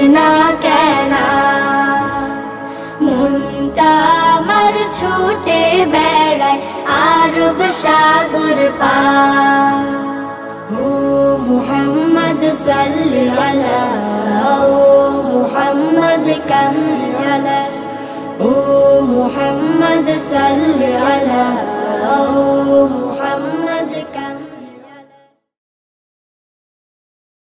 না কেন মনটা আমার ছুটে বেড়ায় আরব সাগর পার ও মুহাম্মদ সাল্লি আলা ও মুহাম্মদ কামলি আলা ও মুহাম্মদ সাল্লি